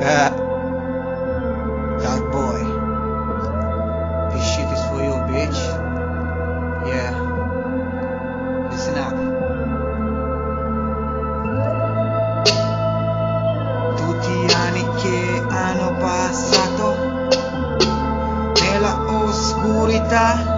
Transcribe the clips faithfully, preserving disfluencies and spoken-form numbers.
Yeah. That boy. This shit is for you, bitch. Yeah. Listen up. Tutti gli anni che hanno passato nella oscurità,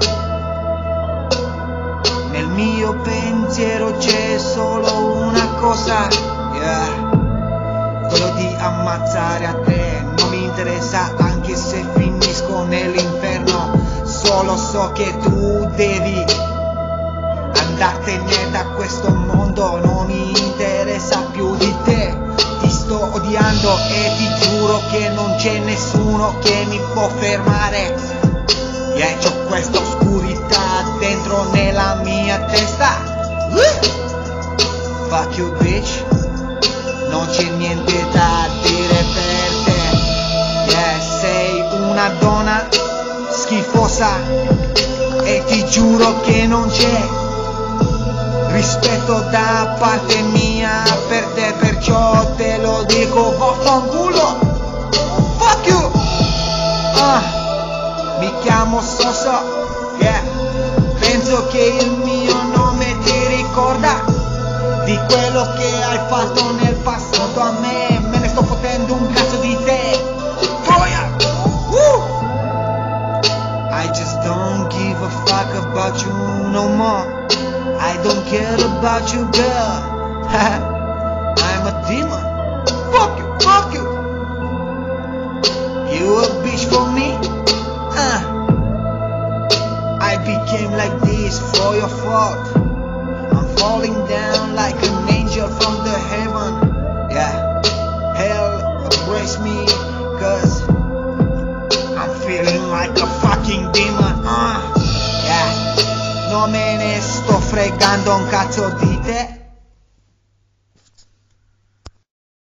nel mio pensiero c'è solo una cosa, yeah. Quello di ammazzare a te. Non mi interessa anche se finisco nell'inferno. Solo so che tu devi andartene da questo mondo. Non mi interessa più di te. Ti sto odiando e ti giuro che non c'è nessuno che mi può fermare. Yeah, c'ho questa oscurità dentro nella mia testa. Fuck you, bitch. Non c'è niente da dire per te. Yeah, sei una donna schifosa e ti giuro che non c'è rispetto da parte mia per te, perciò te lo dico, vaffanculo. Fuck you. uh, Mi chiamo Soso. Yeah. Penso che il mio nome ti ricorda di quello che hai fatto nel passato a me. Me ne sto fottendo un cazzo di te. Troia! Woo! I just don't give a fuck about you no more. I don't care about you, girl. I'm a demon. Fuck you, fuck you. You a bitch for me? Uh. I became like this for your fault. Falling down like an angel from the heaven. Yeah, hell embrace me, cause I'm feeling like a fucking demon. uh, Yeah, non me ne sto fregando un cazzo di